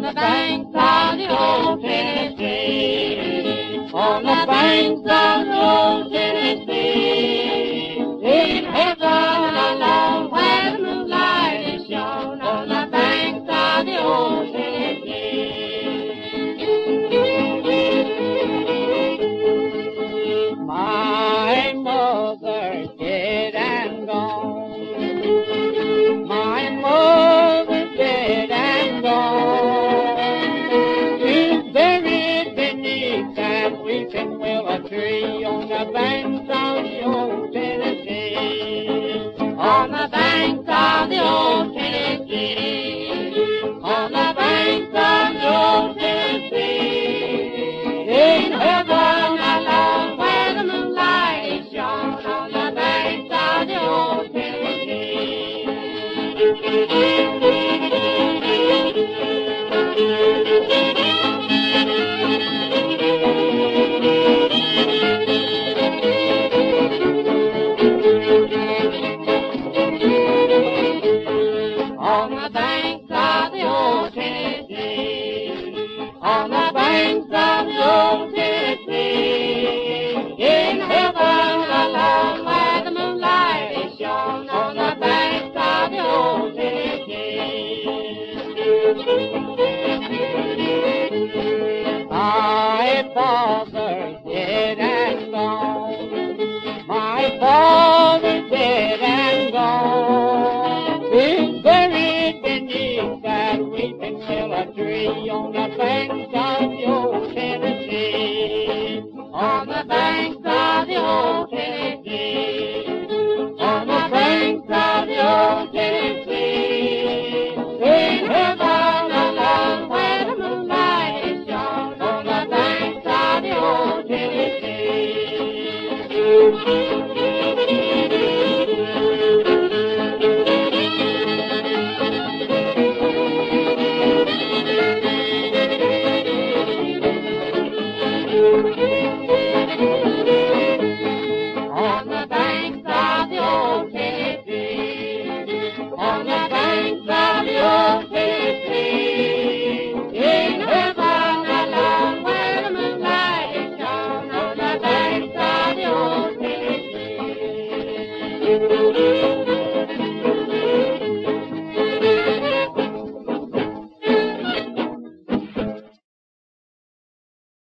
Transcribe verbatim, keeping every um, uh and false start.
the banks of the old Tennessee, on the banks of the old Tennessee, in heaven alone where the moonlight is shone, on the banks of the old Tennessee. My mother's dead and gone, my mother's dead and gone, she's buried beneath that weeping willow tree on the banks of the old Tennessee, on the banks of the old Tennessee, on the banks of the old Tennessee, in heaven alone where the moonlight is shone, on the banks of the old Tennessee. On the banks of the old Tennessee, on the banks of the old Tennessee, in heaven alone where the moonlight is shone, on the banks of the old Tennessee. My father's dead and gone, my father's dead and gone, he's buried beneath that weeping willow tree on the